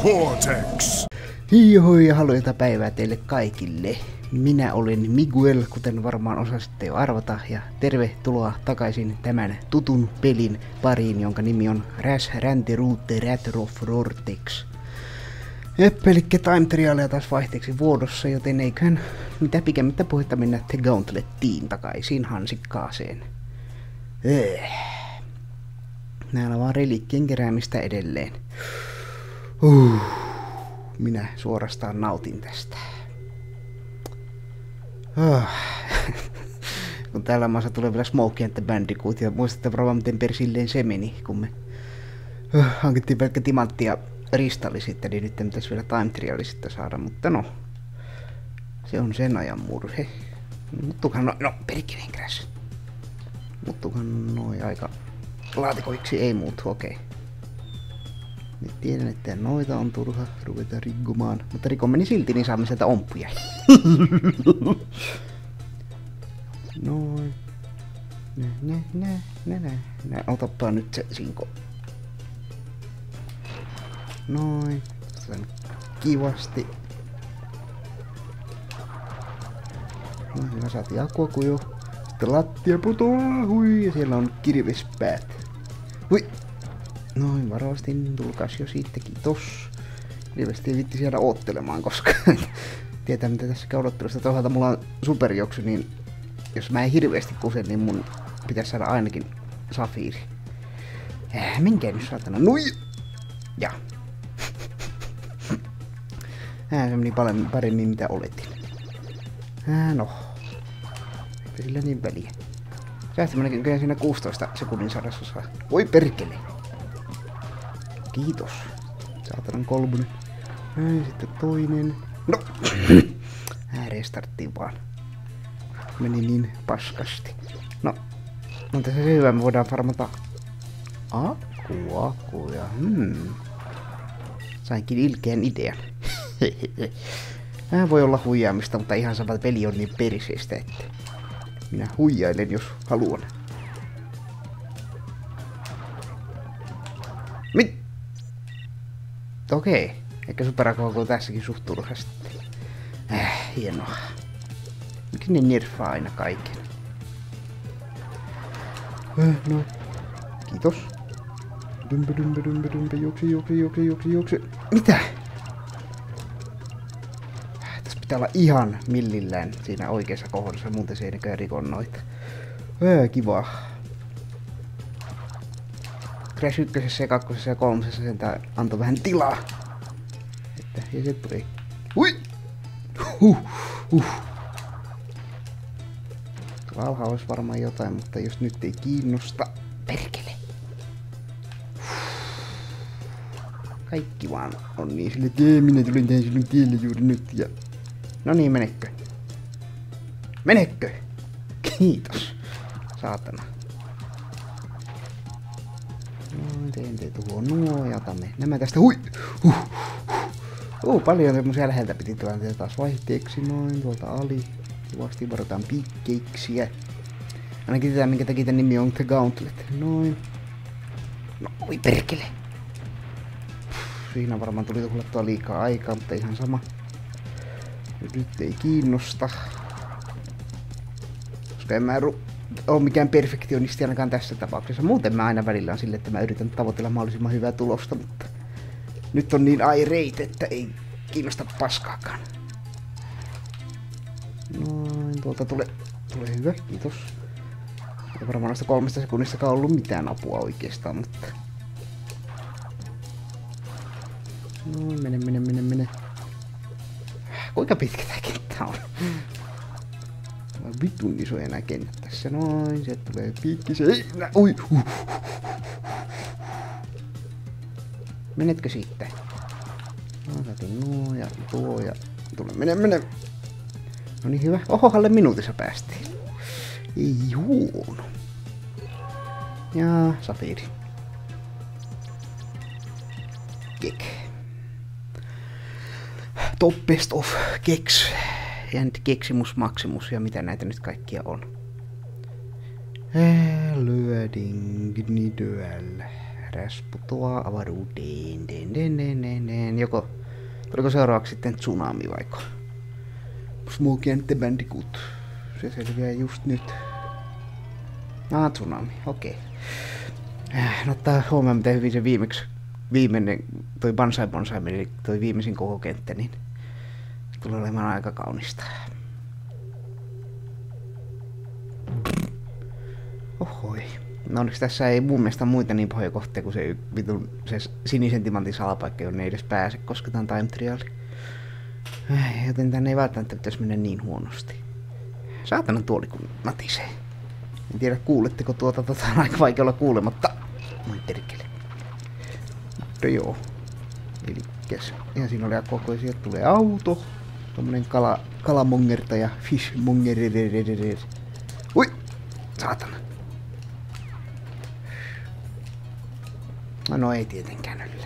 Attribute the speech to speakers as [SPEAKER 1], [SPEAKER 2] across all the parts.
[SPEAKER 1] Cortex!
[SPEAKER 2] Hiihoi ja halloita päivää teille kaikille. Minä olen Miguel, kuten varmaan osasitte jo arvata, ja tervetuloa takaisin tämän tutun pelin pariin, jonka nimi on Räs Ränteruutte Rätrofrortex. Elikkä time trialia taas vaihteeksi vuodossa, joten eiköhän mitä pikemmittä puhetta mennä The Gauntlettiin takaisin hansikkaaseen. Näillä vaan reliikkien keräämistä edelleen. Minä suorastaan nautin tästä. Kun täällä maassa tulee vielä Smokey and the Bandicoot, ja muistatte varmaan miten persilleen se meni, kun me hankittiin pelkkä timantti ja ristalli sitten, niin nyt pitäisi vielä time triali sitten saada, mutta no. Se on sen ajan murhe. Muttuukohan no perkeleen Crash. Muttuukohan noi aika laatikoiksi ei muutu, okei. Nyt tiedän, että noita on turha ruveta rikkomaan, mutta rikomeni silti, niin saamme sieltä ompuja. Noin. Otappa nyt se sinko. Noin. Otetaan kivasti. No, hyvä, saatiin akuakuju. Sitten lattia putoaa, hui, ja siellä on kirvespäät. Hui! Noin, varovasti, tulkaas jo siitä, kiitos. Ilmeisesti ei vitti siellä oottelemaan, koska tietää mitä tässä odottelusta. Toisaalta mulla on superjuoksu, niin jos mä en hirveästi kuse, niin mun pitäisi saada ainakin safiiri. Minkä nyt saatana? Nui! Ja. Se meni paljon paremmin mitä oletin. No. Eipä sillä niin väliä. Säästi menikin kyllä siinä 16 sekunnin sadasosaa. Oi perkele! Kiitos. Saatanan kolmonen. Sitten toinen. No! Restarttiin vaan. Meni niin paskasti. No. On tässä se hyvä, me voidaan farmata akuja. Sainkin ilkeän idean. Voi olla huijaamista, mutta ihan sama peli on niin periseistä, että minä huijailen jos haluan. Okei, eikä superakoukuu tässäkin suht turhasti. Hienoa. Miksi ne nerfaa aina kaiken? No. Kiitos. Dumpe, juoksi. Mitä? Tässä pitää olla ihan millillään siinä oikeassa kohdassa, muuten se ei näköjään rikon noita. Kiva. Crash 1, 2 ja 3 sen antoi vähän tilaa. Että, ja se tuli. Hui! Tuolla olisi varmaan jotain, mutta jos nyt ei kiinnosta. Perkele! Kaikki vaan on niin sille, että minä tulin tähän sinun tielle juuri nyt ja... No niin, menekö? Menekö? Kiitos. Saatana. No, teen tuohon nuo ja otamme nämä tästä. Hui! Paljon semmosia läheltä piti tilanteita taas vaihteeksi. Noin, tuolta ali. Kivasti varotaan piikkeiksiä. Ainakin tietää minkä takia tän nimi on The Gauntlet. Noin. No, oi perkele! Siinä varmaan tuli tuhlattua liikaa aikaa, mutta ihan sama. Nyt ei kiinnosta. Koska en mä ole mikään perfektionisti ainakaan tässä tapauksessa. Muuten mä aina välillä on sille, että mä yritän tavoitella mahdollisimman hyvää tulosta, mutta nyt on niin irate, että ei kiinnosta paskaakaan. Noin, tuolta tulee hyvä, kiitos. Ei varmaan noista 3 sekunnistakaan ollut mitään apua oikeastaan, mutta... Noin, mene. Kuinka pitkä tää kenttä on? Vitun isoja nää kentät tässä. Noin, sieltä tulee piikki. Ui! Menetkö sitten? No, saatiin nuo ja tuo ja... Tule, mene! No niin hyvä. Oho, alle minuutissa päästiin. Ei huono. Ja safiiri. Kek. Top best of keks. And keksimus maximus ja mitä näitä nyt kaikkia on. Lyöding nidyällä. Crash putoaa avaruuteen. Joko tuliko seuraavaksi sitten tsunami vaiko? Smokey and the Bandicoot. Se selviää just nyt. Tsunami, okei. No ottaa huomioon miten hyvin se viimeinen toi Bonsai meni, toi viimeisin koko kenttä, niin tulee olemaan aika kaunista. Ohoi. No onneksi tässä ei mun mielestä muita niin pahoja kohteja kuin se sinisen timantin salapaikka, jonne ei edes pääse, koska tää on time triali. Joten tänne ei välttämättä pitäisi mennä niin huonosti. Saatana tuoli kun natisee. En tiedä kuuletteko tuota, on aika vaikea olla kuulematta. Moi perkele. Mutta joo. Elikkäs. Ja siinä oli koko sieltä tulee auto. Tommonen kalamongertaja. Fishmonger. Ui! Saatana. No ei tietenkään yllä.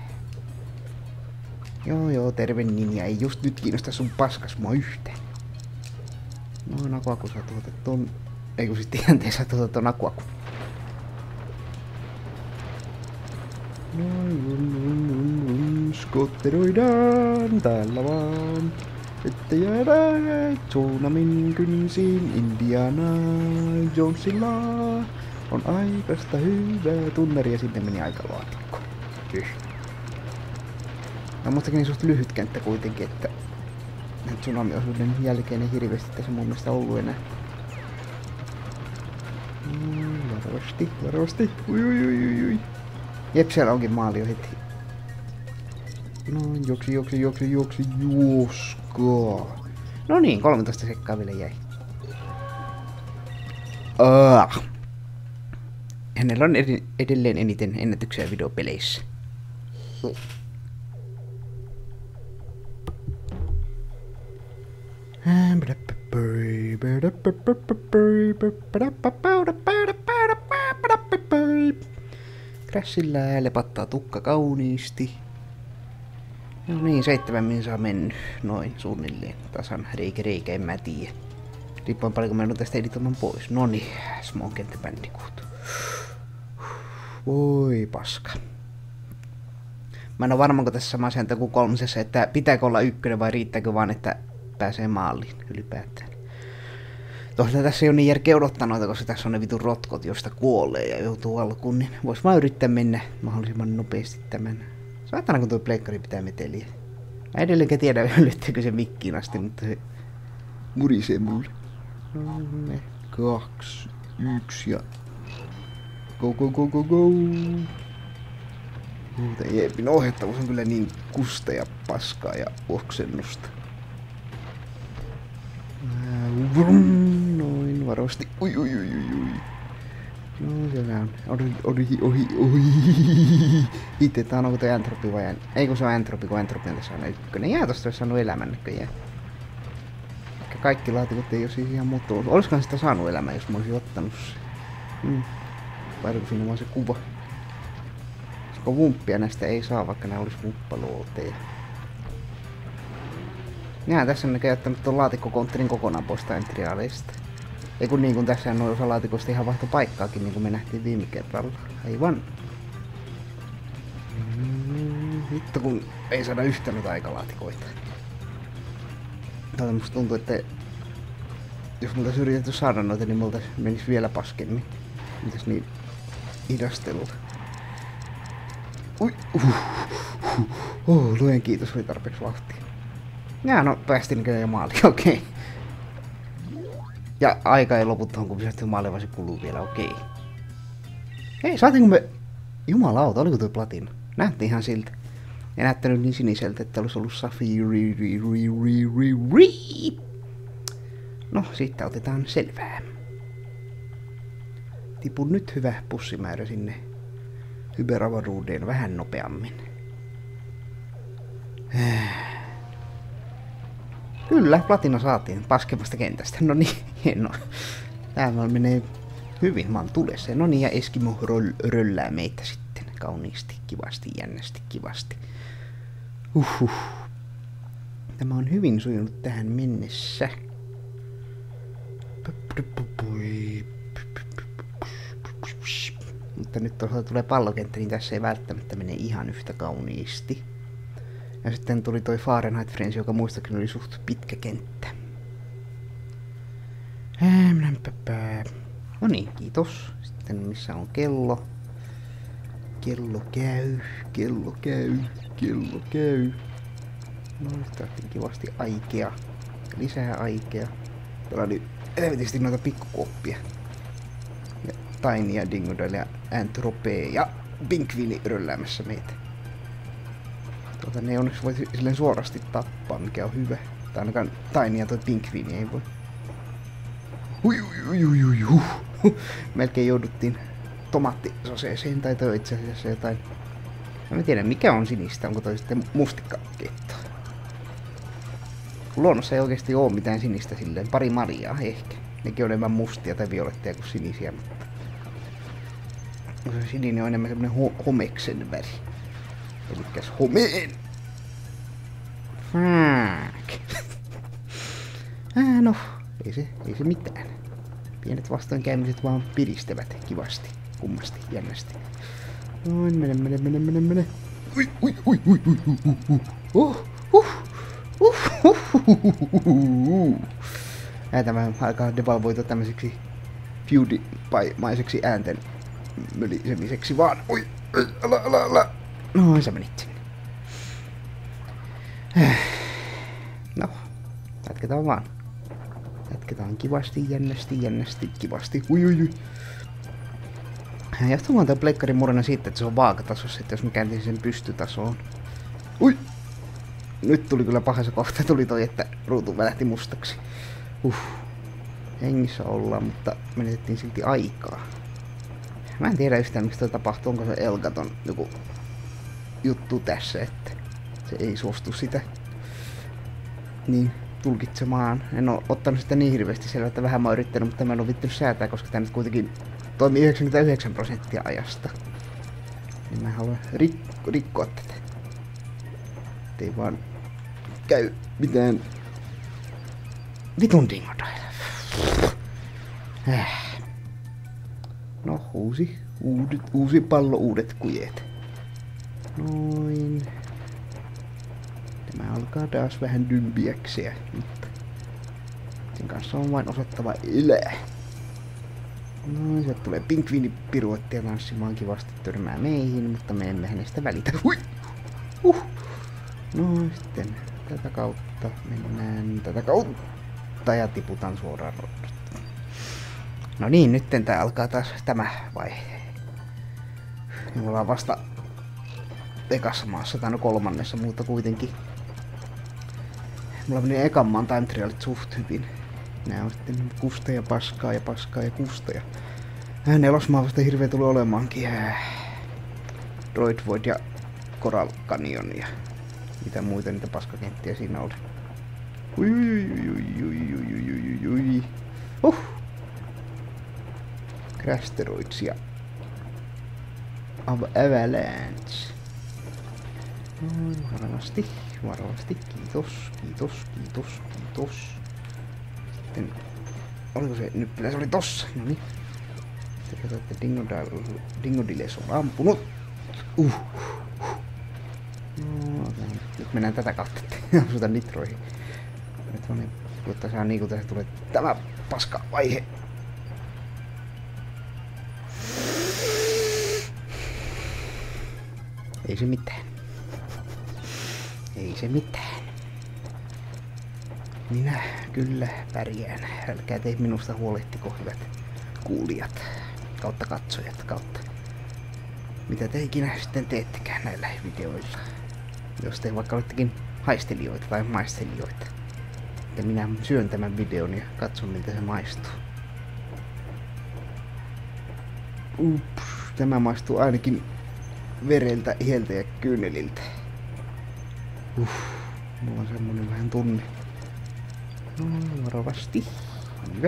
[SPEAKER 2] Joo, terve ninja. Ei just nyt kiinnosta sun paskas mua yhtään. No Aquaku saa tuota ton... Ei kun sit ihan saa tuota ton Aquaku. Skotteroidaan täällä vaan. Että jäädään tsunamin kynsiin Indiana Jonesilla. On aikaista hyvää tunneri ja sitten meni aikalaatikko. No mustakin niin suht lyhyt kenttä kuitenkin, että tsunami-osuuden jälkeen ei hirveästi tässä mun mielestä ollut enää. Varovasti. Ui. Jep, siellä onkin maali jo heti. No, juoksi, juoskaa. No niin, 13 sekkaa vielä jäi. Hänellä on edelleen eniten ennätyksiä videopeleissä. Crashilla lepattaa tukka kauniisti. No niin, 7 minsaa mennyt. Noin, suunnilleen. Tasan reikä, en mä tiedä. Riippuen paljonko mä en tästä editoimaan pois. Noniin, Smokey and the Bandicoot. Voi paska. Mä en oo varma, kun tässä sama sääntö kuin 3, että pitääkö olla 1 vai riittääkö vaan, että pääsee maaliin ylipäätään. Toisaalta tässä ei ole niin järkeä odottaa noita, koska tässä on ne vitun rotkot, joista kuolee ja joutuu alkuun, niin vois vaan yrittää mennä mahdollisimman nopeasti tämän. Saatana kun tuo pleikkari pitää meteliä. Mä edelleenkään tiedä, yllättääkö se mikkiin asti, mutta se murisee mulle. 3, 2, 1 ja... Go! Muuten Jeepin ohjattavuus on kyllä niin kusta ja paskaa ja oksennusta. Noin, varovasti. Ui. No siellä on. Ohi. Itse tää on onko toi Entropi vai... Ei kun se on Entropi, kun Entropi on tässä aina 1. Jää tosta olisi saanut elämän näköjään. Ehkä kaikki laatikot ei oo siis ihan muuttunut. Olisikohan sitä saanut elämää, jos mä olisin ottanut se. Vai kun siinä on vaan se kuva. Koska vumppia näistä ei saa, vaikka nää olis vumppalooteja. Jää tässä on näköjään ottanut tuon laatikkokontterin kokonaan pois time-trialeista. Ei kun niin kuin tässä on osa laatikoista ihan vaihto paikkaakin, niin kuin me nähtiin viime kerralla. Aivan. Hitto kun ei saada yhtä noita aikalaatikoita. Musta tuntuu, että jos multa olisi yritetty saada noita, niin multa menisi vielä paskemmin. Mitäs niin hidastelulta. Ui. Luen kiitos, oli tarpeeksi vauhtia. Jaa, no päästiin kyllä jo maaliin, okei. Ja aika ei lopu tuohon, kun pysähtyy maaliin, vaan se kuluu vielä, okei. Hei, saatiinko me... Jumalauta, oliko tuo platina? Näytti ihan siltä. Ei näyttänyt niin siniseltä, että olisi ollut safiri. No, siitä otetaan selvää. Tipun nyt hyvä pussimäärä sinne hyperavaruuteen vähän nopeammin. Kyllä, platina saatiin paskemmasta kentästä. No niin, hienoa. Täällä menee hyvin, mä oon tulessa. No niin, ja Eskimo röllää meitä sitten kauniisti, kivasti, jännästi, kivasti. Tämä on hyvin sujunut tähän mennessä. Mutta nyt toisaalta tulee pallokenttä, niin tässä ei välttämättä mene ihan yhtä kauniisti. Ja sitten tuli toi Fahrenheit Frenzy, joka muistakin oli suht pitkä kenttä. No niin, kiitos. Sitten missä on kello? Kello käy, kello käy, kello käy. No sitä kivasti aikea. Lisää aikea. Täällä oli helvetisti noita pikkukuoppia. Ja Tiny ja Dingodile ja Antropee ja Pinkvini rölläämässä meitä. Ne ei onneksi voi silleen suorasti tappaa, mikä on hyvä. Tai ainakaan Tiny ja toi Pinkvini ei voi. Melkein jouduttiin tomaattisoseeseen tai toi itse asiassa jotain. En tiedä mikä on sinistä, onko toi sitten mustikkaketto. Luonnossa ei oikeesti oo mitään sinistä silleen, pari marjaa ehkä. Nekin on enemmän mustia tai violetteja kuin sinisiä, mutta... Se sininen on enemmän semmonen homeksen väri. Elikkäs homeen! No, ei se mitään. Pienet vastoinkäymiset vaan piristävät kivasti, kummasti, jännästi. Noin, mene. Tämä alkaa devalvoitua tämmöiseksi PewDiePie-maiseksi äänten mölisemiseksi vaan. Oi, ala. Noin sä menit sinne. No, jatketaan vaan. Jatketaan kivasti, jännästi, kivasti. Ui. Johtuu vaan tää pleikkarin murena siitä, että se on vaakatasossa, että jos mä kääntin sen pystytasoon. Ui! Nyt tuli kyllä pahassa kohta, tuli toi, että ruutu välähti mustaksi. Hengissä ollaan, mutta menetettiin silti aikaa. Mä en tiedä yhtään miksi toi tapahtuu, onko se Elgaton joku juttu tässä, että se ei suostu sitä niin tulkitsemaan. En oo ottanut sitä niin hirveästi selvää, että vähän mä oon yrittänyt, mutta mä en oo vittynyt säätää, koska tää nyt kuitenkin toimii 99% ajasta. Niin mä haluan rikkoa tätä. Ettei vaan käy mitään vitun Dingodile. No, uusi pallo, uudet kujet. Noin. Tämä alkaa taas vähän dymbiäksiä, mutta sen kanssa on vain osattava elää. No, sieltä tulee Pinkviini piruettia tanssimaan kivasti törmää meihin, mutta me emme hänestä välitä. Hui! No, sitten tätä kautta mennään tätä kautta ja tiputaan suoraan rodasta. No niin, nytten tää alkaa taas tämä vaihe. Me ollaan vasta ekassa maassa, tai no kolmannessa, mutta kuitenkin. Mulla meni ekan maan time trialit suht hyvin. Nää on sitten kusta ja paskaa ja paskaa ja kusta ja... Nelosmaa vasta hirveä tuli olemaankin. Droid Void ja Coral Canyon ja... Mitä muita niitä paskakenttiä siinä oli. Ui. Crasteroids ja... Avalanche. Varovasti. Kiitos. Sitten... Oliko se... Nyt se oli tossa. Noniin. Sitten katsotaan, että Dingodiles on ampunut. No, nyt mennään tätä kautta, ettei asuta nitroihin. Nyt vaan jotta saa niinku tässä tulee tämä paska vaihe. Ei se mitään. Minä kyllä pärjään. Älkää tee minusta huolehtiko, hyvät kuulijat. Kautta katsojat, kautta. Mitä te ikinä sitten teettekään näillä videoilla. Jos te vaikka olettekin haistelijoita tai maistelijoita. Ja minä syön tämän videon ja katson miltä se maistuu. Tämä maistuu ainakin vereltä, iheltä ja kyyneliltä. Mulla on semmonen vähän tunne. No, varovasti. Hyvä.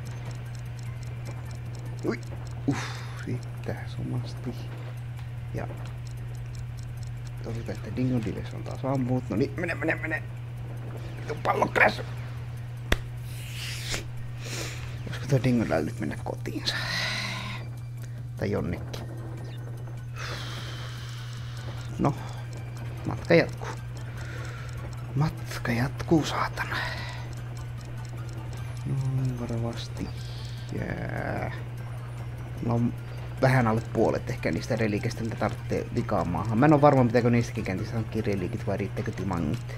[SPEAKER 2] Sitten somasti. Ja todetaan, että Dingodiles on taas ampunut. No niin, mene. Vitun pallo kräsy. Voisiko tuo Dingodile nyt mennä kotiinsa? Tai jonnekin. No, matka jatkuu. Matka jatkuu, saatana. No, varovasti. Jää. No, vähän alle puolet ehkä niistä reliikeistä, mitä tarvitsee vikaan maahan. Mä en oo varma, pitääkö niistäkin kentistä hankkia reliikit vai riittääkö timangit.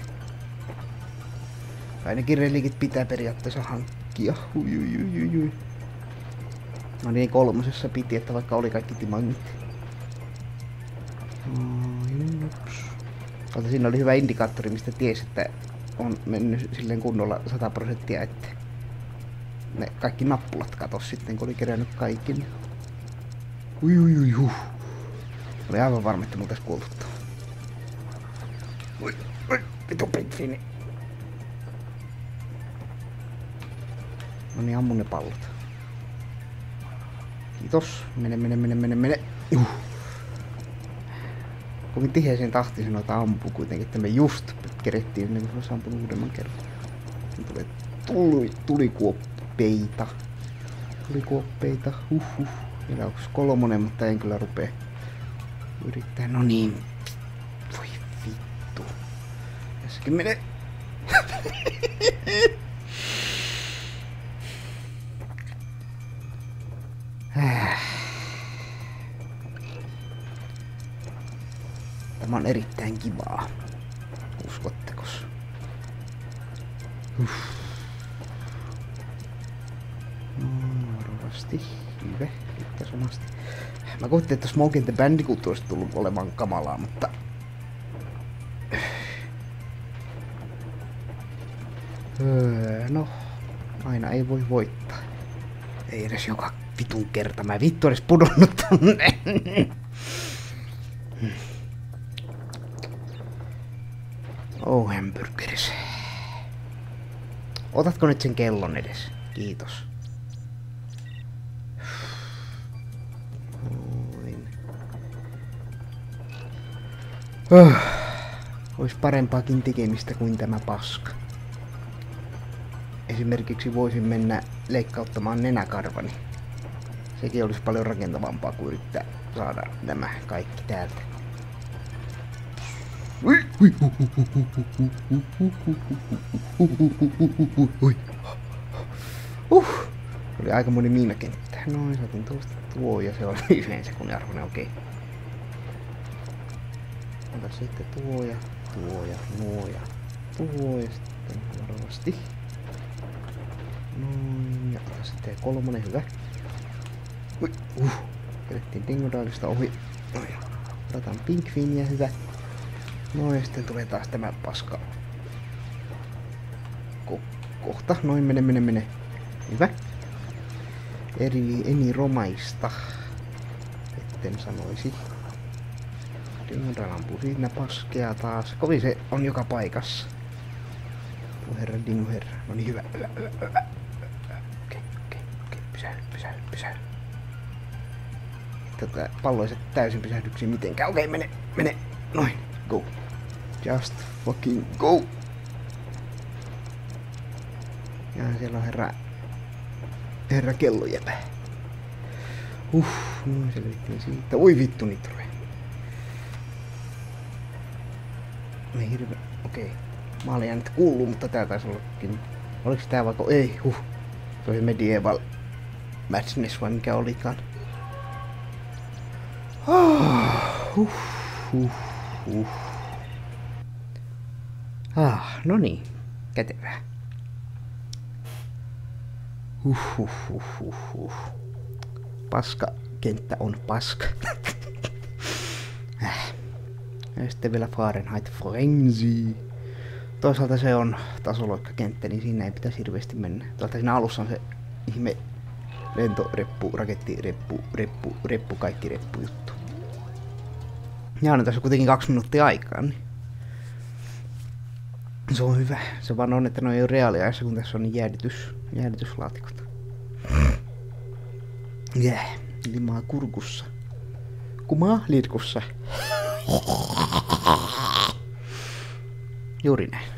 [SPEAKER 2] Ainakin reliikit pitää periaatteessa hankkia. Ui. No niin, 3. piti, että vaikka oli kaikki timangit. Siinä oli hyvä indikaattori, mistä tiesi, että on mennyt silleen kunnolla 100%, että ne kaikki nappulat katos sitten, kun oli kerännyt kaikki. Ui. Oli aivan varma, että muutais kuoltuttaa. Ui, vitu pingviini. No niin, ammun ne pallot. Kiitos. Mene. Kovin tiheeseen tahtiin noita ampuu kuitenkin, että me just kerettiin ennen kuin se olisi ampunut uudemman kerran. Tulikuoppeita. Vielä onks 3, mutta en kyllä rupee yrittää. No niin. Voi vittu. Tässäkin menee. Tämä on erittäin kivaa. Uskottekos? No, varovasti. Hyvä. Nyt samasti. Mä koettiin, että Smoke and the Bandicoot olisi tullut olemaan kamalaa, mutta... No, aina ei voi voittaa. Ei edes joka vitun kerta. Mä vittu edes pudonnut tonne. Oh, hamburgeris. Otatko nyt sen kellon edes? Kiitos. Ois parempaakin tekemistä kuin tämä paska. Esimerkiksi voisin mennä leikkauttamaan nenäkarvani. Sekin olisi paljon rakentavampaa kuin yrittää saada nämä kaikki täältä. Oli aika moni miinakenttä. Noin, saatiin tuosta tuo ja se oli 1 sekunnin arvoinen, okei. Ota sitten tuo ja sitten varovasti. Noin, ja ota sitten 3, hyvä. Kerettiin Dingodaalista ohi. Noin, otetaan Pinkfiiniä, hyvä. Noin, ja sitten tulee taas tämä paska. Kohta, noin, mene. Hyvä. Eniromaista. Etten sanoisi. Dingodaal ampuu siinä paskea taas. Kovin se on joka paikassa. Tuo herra, Dingo herra. No niin, hyvä. Okei. Pysähdy. Tätä pallo ei saa täysin pysähdyksiin mitenkään. Okei, mene. Noin, go. Just fucking go. Ja siellä on herra kellojäpä. Noin selvittiin siitä. Oi vittu nitroja. Me hirveä. Okei. Mä olin jäänyt kuuluu, mutta tää taisi ollakin. Oliks tää vaikka. Ei, Se oli Medieval Madness vai mikä olikaan. No niin. Kätevää. Paska kenttä on paska. Ja sitten vielä Fahrenheit Frenzy. Toisaalta se on tasoloikkakenttä, niin siinä ei pitäisi hirveästi mennä. Toisaalta siinä alussa on se ihme lentoreppu, rakettireppu, kaikki reppujuttu. Ja on tässä kuitenkin 2 minuuttia aikaa, niin se on hyvä. Se vaan on, että ne ei ole reaaliajassa, kun tässä on niin jäädytyslaatikot. Limaa kurkussa. Kumaa litkussa. Juuri näin.